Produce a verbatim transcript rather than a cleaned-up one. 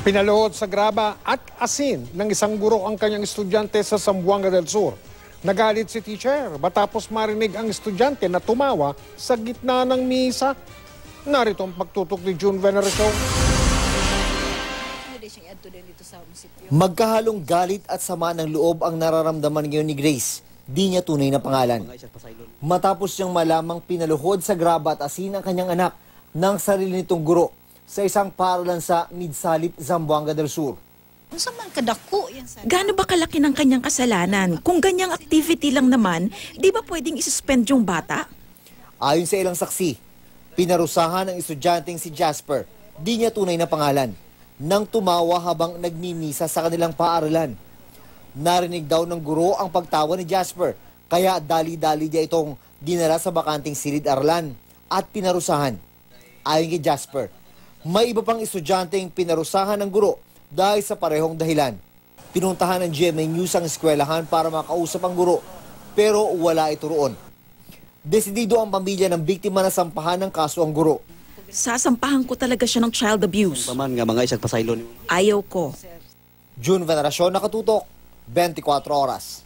Pinaluhod sa graba at asin ng isang guro ang kanyang estudyante sa Zamboanga del Sur. Nagalit si teacher matapos marinig ang estudyante na tumawa sa gitna ng misa. Narito ang pagtutok ni June Veneracion. Magkahalong galit at sama ng loob ang nararamdaman ngayon ni Grace. Di niya tunay na pangalan. Matapos niyang malamang pinaluhod sa graba at asin ang kanyang anak ng sarili nitong guro sa isang paaralan sa Midsalip, Zamboanga del Sur. Gaano ba kalaki ng kanyang kasalanan? Kung ganyang activity lang naman, di ba pwedeng isuspend yung bata? Ayon sa ilang saksi, pinarusahan ng estudyanteng si Jasper, di niya tunay na pangalan, nang tumawa habang nagmimisa sa kanilang paaralan. Narinig daw ng guro ang pagtawa ni Jasper, kaya dali-dali niya itong dinala sa bakanting silid-aralan at pinarusahan. Ayon kay Jasper, may iba pang estudyanteng pinarusahan ng guro dahil sa parehong dahilan. Pinuntahan ng G M A News ang eskwelahan para makausap ang guro, pero wala ito roon. Desidido ang pamilya ng biktima na sampahan ng kaso ang guro. Sasampahan ko talaga siya ng child abuse. Paman nga mga isang pasaylon. Ayaw ko. June Veneracion, Nakatutok, twenty-four oras.